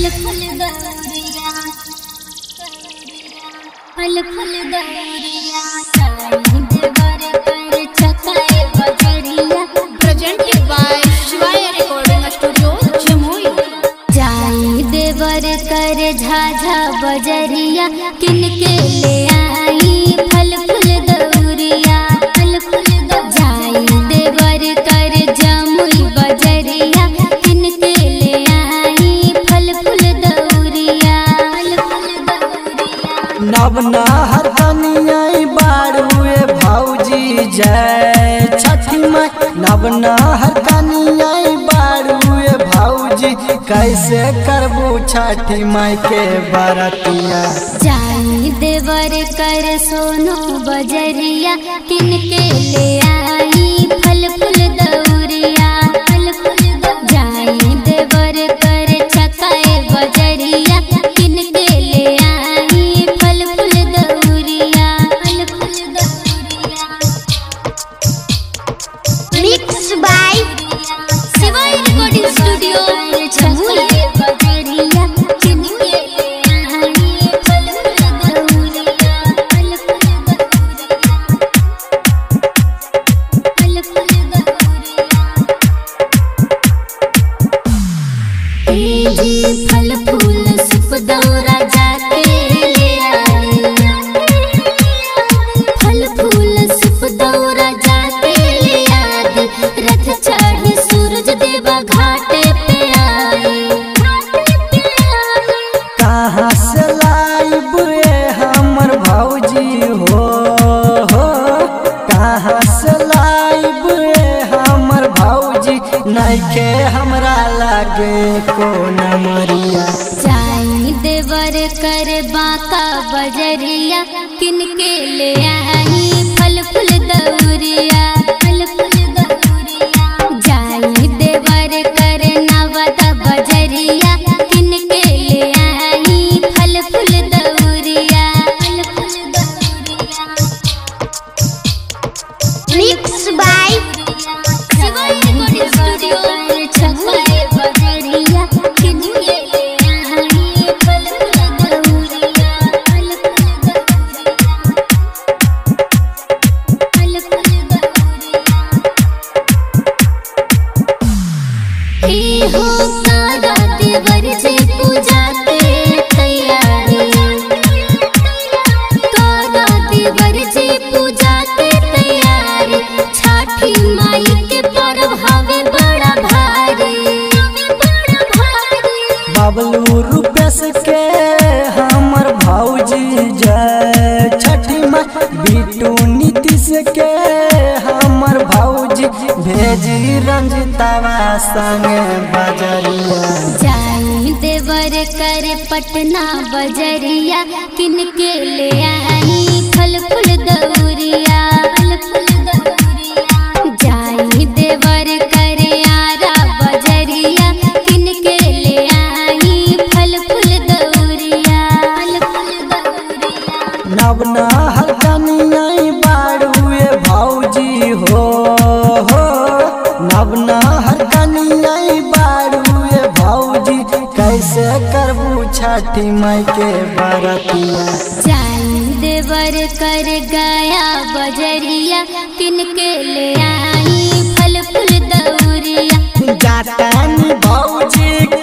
फल दौरिया फल फल दौरिया देवर कर छकाए बजरिया। Presented by Shivay recording studio Jamui. जाई देवर कर झाझा बजरिया किन के ले आई फल फूल दौरिया फल फूल जाई देवर कर जमुई बजरिया किन के ले आई फल फूल दौरिया फल फूल दौरिया। नवना हरकनिया बारुए भौजी जय छठी माई। नवना हरकनिया बारुए भौजी कैसे करबू छठी माई के बरतिया। जाई देवर कर सोनो बजरिया किन के ले आई फल फूल दौरिया फल फूल जाई देवर कर छकाए बजरिया किन के ले आई फल फूल दौरिया फल फूल दौरिया। Mix by Shivay recording studio Jamui. बजरिया किन के ले आई फल फूल दौरिया फल फूल दौरिया फल फूल दौरिया। जी फल फूल सुप दौरा जाके ले आई फल फूल सुप दौरा जाके ले आई रथ चढ़ी सूरज देवा घाटे पे आए। कहाँ से लाइब हमर भौजी हो कहाँ से लाइब हमर भौजी नइखे हमरा लागे कोन मरिया। जाई देवर कर बांका बजरिया किन के ले आई फल फूल दौरिया फल फूल दौरिया। जाई देवर कर नवदा बजरिया किन के ले आई फल फूल दौरिया फल फूल दौरिया। Mix by Shivay recording studio छकाए बजरिया किन के ले आई फल फूल दौरिया फल फूल दौरिया फल फूल दौरिया। हो सारा देवर से पूजा के तैयारी कारा देवर से पूजा के तैयारी छठी माई के पर्व हवे बड़ा भारी बड़ा भारी। बबलू रूपेश के हमर भौजी जय छठी माई। बिटू नीतीश के हमर भौजी भेजी रंजितावा संगे बजरिया। जाई देवर कर पटना बजरिया किन के ले आई फल फूल दौरिया फल फूल दौरिया। जाई देवर कर आरा बजरिया किन के ले आई फल फूल दौरिया फल फूल दौरिया। नवना हरकनिया बारुए भौजी हो नवना हरकनिया बारुए भौजी कैसे करबू छठी माई के बरतिया। जाई देवर कर गया बजरिया किन के ले आई फल फूल दौरिया। जातानी भौजी